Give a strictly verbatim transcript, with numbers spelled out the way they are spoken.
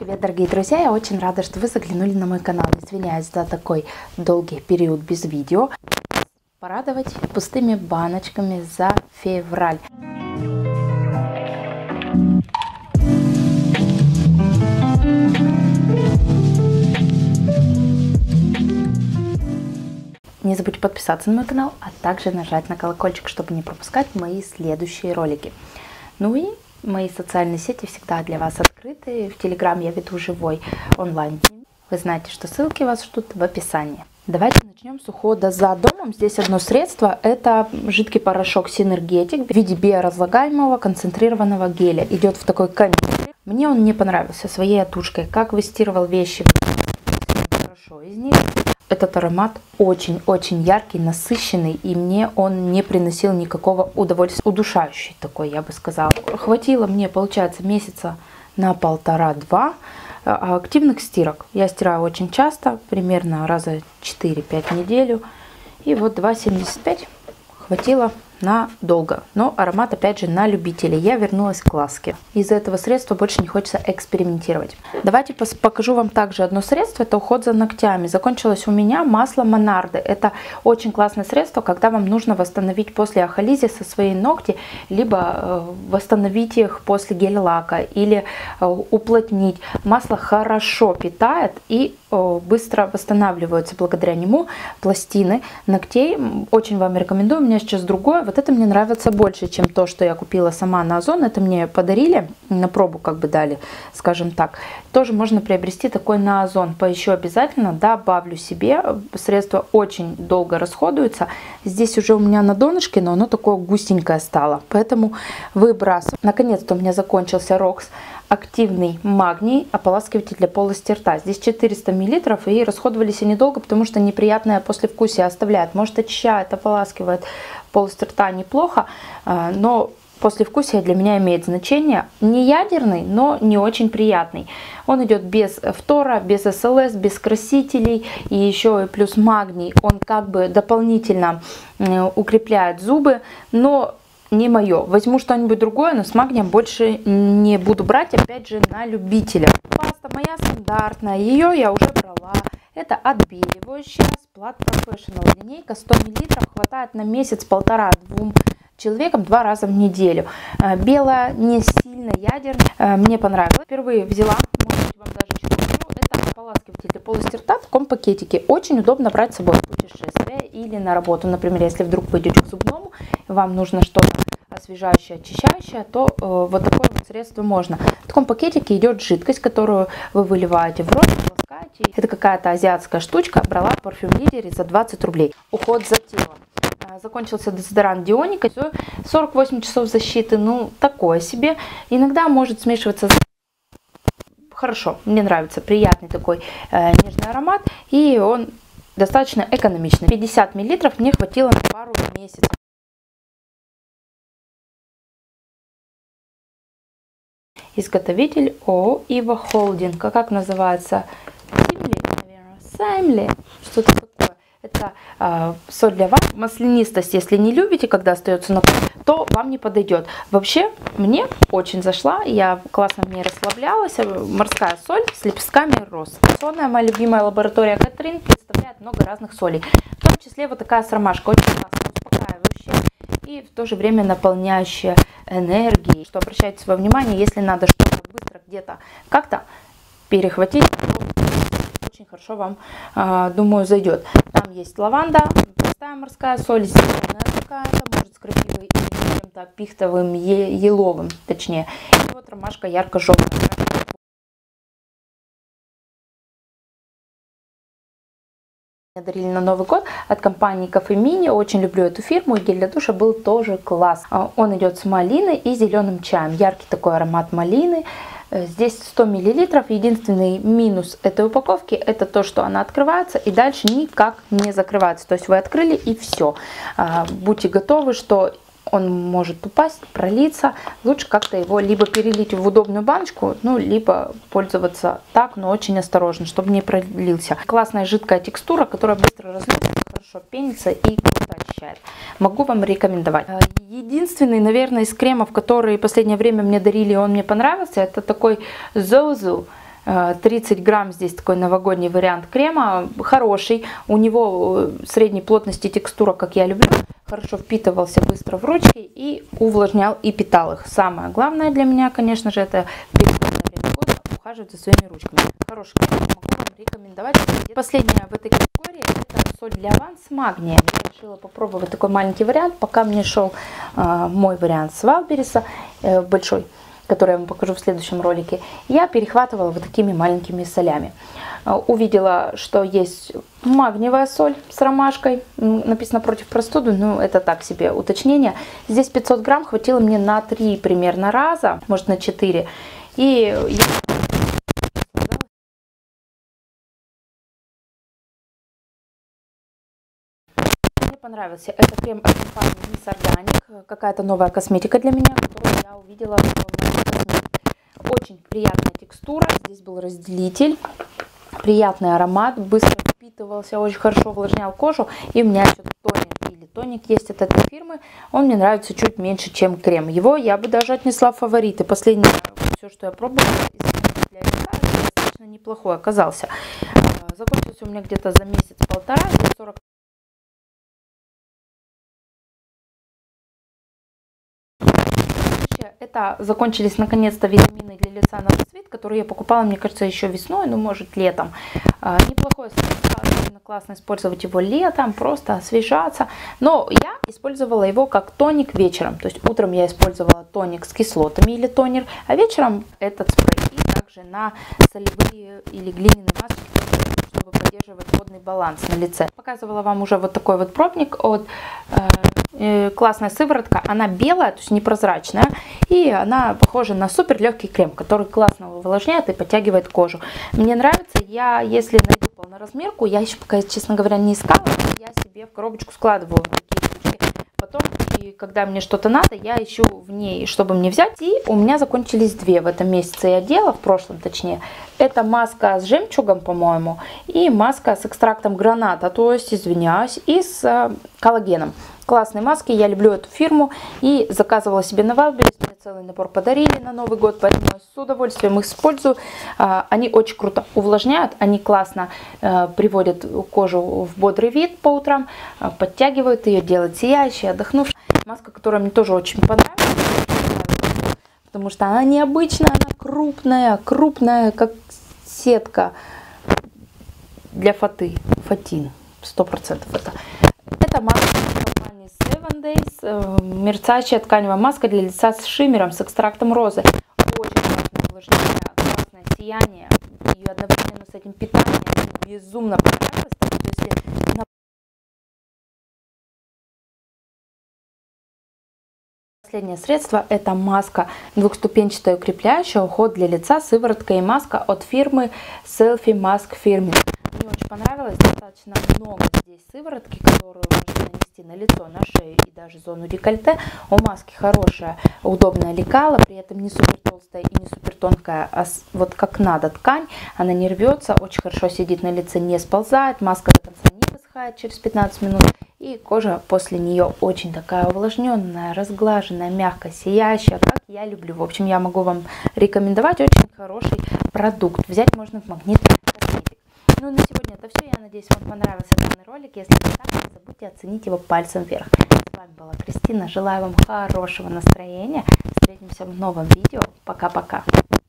Привет, дорогие друзья! Я очень рада, что вы заглянули на мой канал. Извиняюсь за такой долгий период без видео. Порадовать пустыми баночками за февраль. Не забудьте подписаться на мой канал, а также нажать на колокольчик, чтобы не пропускать мои следующие ролики. Ну и мои социальные сети всегда для вас открыты. В Телеграм я веду живой онлайн. Вы знаете, что ссылки вас ждут в описании. Давайте начнем с ухода за домом. Здесь одно средство. Это жидкий порошок Синергетик в виде биоразлагаемого концентрированного геля. Идет в такой канистре. Мне он не понравился своей отушкой. Как выстирывал вещи хорошо из них. Этот аромат очень-очень яркий, насыщенный, и мне он не приносил никакого удовольствия. Удушающий такой, я бы сказала. Хватило мне, получается, месяца на полтора-два активных стирок. Я стираю очень часто, примерно раза четыре-пять в неделю. И вот два семьдесят пять хватило надолго. Но аромат, опять же, на любителей. Я вернулась к ласке. Из-за этого средства больше не хочется экспериментировать. Давайте покажу вам также одно средство. Это уход за ногтями. Закончилось у меня масло Монарды. Это очень классное средство, когда вам нужно восстановить после ахолизиса свои ногти, либо восстановить их после гель-лака, или уплотнить. Масло хорошо питает и быстро восстанавливаются благодаря нему пластины ногтей. Очень вам рекомендую. У меня сейчас другое. Вот это мне нравится больше, чем то, что я купила сама на Озон. Это мне подарили, на пробу как бы дали, скажем так. Тоже можно приобрести такой на Озон. Поищу обязательно, добавлю себе. Средство очень долго расходуется. Здесь уже у меня на донышке, но оно такое густенькое стало. Поэтому выбрасываю. Наконец-то у меня закончился Рокс. Активный магний ополаскиватель для полости рта. Здесь четыреста миллилитров, и расходовались они долго, потому что неприятное послевкусие оставляет. Может, очищает, ополаскивает полость рта неплохо, но послевкусие для меня имеет значение. Не ядерный, но не очень приятный. Он идет без фтора, без эс эл эс, без красителей, и еще и плюс магний. Он как бы дополнительно укрепляет зубы, но не мое. Возьму что-нибудь другое, но с магнием больше не буду брать, опять же, на любителя. Паста моя стандартная, ее я уже брала. Это отбеливающая Splat Professional линейка, сто миллилитров, хватает на месяц-полтора двум человеком два раза в неделю. Белая, не сильно ядерная, мне понравилось. Впервые взяла, может быть, вам даже еще покажу. Это ополаскиватель для полости рта в таком пакетике. Очень удобно брать с собой в путешествие или на работу. Например, если вдруг пойдете к зубному, вам нужно что-то освежающее, очищающее, то э, вот такое вот средство можно. В таком пакетике идет жидкость, которую вы выливаете в рот, ласкаете. Это какая-то азиатская штучка. Брала в Парфюм Лидере за двадцать рублей. Уход за телом. Закончился дезодорант Дионика. сорок восемь часов защиты. Ну, такое себе. Иногда может смешиваться с... Хорошо, мне нравится. Приятный такой э, нежный аромат. И он достаточно экономичный. пятьдесят миллилитров мне хватило на пару месяцев. Изготовитель ООО Ива Холдинг. А как называется? Саймли, наверное. Саймли. Что-то такое. Это э, соль для ванны. Маслянистость, если не любите, когда остается на коже, то вам не подойдет. Вообще, мне очень зашла. Я классно в ней расслаблялась. Морская соль с лепестками роз. Сонная, моя любимая лаборатория Катрин, представляет много разных солей. В том числе вот такая с ромашкой. Очень классная, успокаивающая и в то же время наполняющая энергией. Что обращайте свое внимание, если надо что-то быстро где-то как-то перехватить, то очень хорошо вам, э, думаю, зайдет. Там есть лаванда, простая морская соль, зеленая какая-то, может с крапивой или чем-то пихтовым, еловым, точнее. И вот ромашка ярко-желтая. Мне дарили на Новый год от компании Кафе Мини. Очень люблю эту фирму. И гель для душа был тоже класс. Он идет с малиной и зеленым чаем. Яркий такой аромат малины. Здесь сто миллилитров. Единственный минус этой упаковки — это то, что она открывается и дальше никак не закрывается. То есть вы открыли и все. Будьте готовы, что он может упасть, пролиться. Лучше как-то его либо перелить в удобную баночку, ну, либо пользоваться так, но очень осторожно, чтобы не пролился. Классная жидкая текстура, которая быстро разлится, хорошо пенится и круто очищает. Могу вам рекомендовать. Единственный, наверное, из кремов, которые в последнее время мне дарили, он мне понравился, это такой Зоузу. тридцать грамм, здесь такой новогодний вариант крема, хороший, у него средней плотности текстура, как я люблю, хорошо впитывался быстро в ручки и увлажнял и питал их. Самое главное для меня, конечно же, это в переходное время года ухаживать за своими ручками. Хороший крем, могу вам рекомендовать. Последняя в этой категории это соль для ванн с магнием. Я решила попробовать такой маленький вариант, пока мне шел э, мой вариант с Валбериса, э, большой, который я вам покажу в следующем ролике, я перехватывала вот такими маленькими солями. Увидела, что есть магниевая соль с ромашкой, написано против простуды, но это так себе уточнение. Здесь пятьсот грамм, хватило мне на три примерно раза, может на четыре. И я... Мне понравился этот крем от компании Miss Organic, какая-то новая косметика для меня, которую я увидела в магазине. Очень приятная текстура, здесь был разделитель, приятный аромат, быстро впитывался, очень хорошо увлажнял кожу. И у меня еще тонер или тоник есть от этой фирмы, он мне нравится чуть меньше, чем крем. Его я бы даже отнесла в фавориты. Последнее, все, что я пробовала для лица, достаточно неплохой оказался. Закончился у меня где-то за месяц-полтора, сорок. Это закончились наконец-то витамины для лица на расцвет, которые я покупала, мне кажется, еще весной, ну может летом. А, неплохое средство, классно использовать его летом, просто освежаться. Но я использовала его как тоник вечером. То есть утром я использовала тоник с кислотами или тонер, а вечером этот спрей. И также на солевые или глиняные масочки, чтобы поддерживать водный баланс на лице. Показывала вам уже вот такой вот пробник от э, классная сыворотка. Она белая, то есть непрозрачная. И она похожа на супер легкий крем, который классно увлажняет и подтягивает кожу. Мне нравится. Я, если найду полноразмерку, я еще пока, честно говоря, не искала, я себе в коробочку складываю такие штучки. Потом, и когда мне что-то надо, я ищу в ней, чтобы мне взять. И у меня закончились две в этом месяце. Я делала, в прошлом точнее. Это маска с жемчугом, по-моему, и маска с экстрактом граната, то есть, извиняюсь, и с э, коллагеном. Классные маски, я люблю эту фирму и заказывала себе на Валберис. Мне целый набор подарили на Новый год, поэтому я с удовольствием их использую. Они очень круто увлажняют, они классно приводят кожу в бодрый вид по утрам, подтягивают ее, делают сияющей, отдохнувшей. Маска, которая мне тоже очень понравилась, потому что она необычная, она крупная, крупная, как сетка для фаты, фатин, сто процентов это. Это маска компании Seven Days, мерцающая тканевая маска для лица с шиммером, с экстрактом розы. Очень классное увлажнение, классное сияние и одновременно с этим питание. Безумно понравилось. То есть, если на... Последнее средство — это маска двухступенчатая укрепляющая, уход для лица, сыворотка и маска от фирмы Selfie Mask Firming. Мне очень понравилось, достаточно много здесь сыворотки, которую можно нанести на лицо, на шею и даже зону декольте. У маски хорошая, удобная лекала, при этом не супер толстая и не супер тонкая, а вот как надо ткань, она не рвется, очень хорошо сидит на лице, не сползает, маска до конца не высыхает через пятнадцать минут, и кожа после нее очень такая увлажненная, разглаженная, мягкая, сияющая, как я люблю. В общем, я могу вам рекомендовать очень хороший продукт. Взять можно в Магнит Косметик. Ну, на сегодня это все. Я надеюсь, вам понравился данный ролик. Если не так, не забудьте оценить его пальцем вверх. С вами была Кристина. Желаю вам хорошего настроения. Встретимся в новом видео. Пока-пока.